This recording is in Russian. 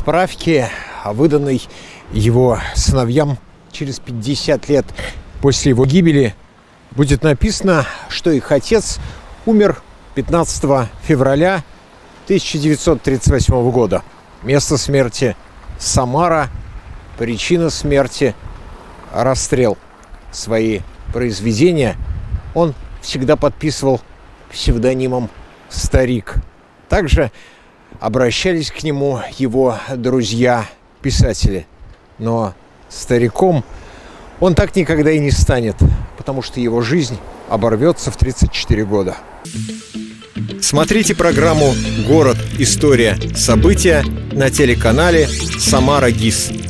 справке, выданной его сыновьям через 50 лет после его гибели, будет написано, что их отец умер 15 февраля 1938 года. Место смерти – Самара, причина смерти – расстрел. Свои произведения он всегда подписывал псевдонимом «Старик». Также обращались к нему его друзья-писатели. Но стариком он так никогда и не станет, потому что его жизнь оборвется в 34 года. Смотрите программу «Город. История. События» на телеканале «Самара ГИС».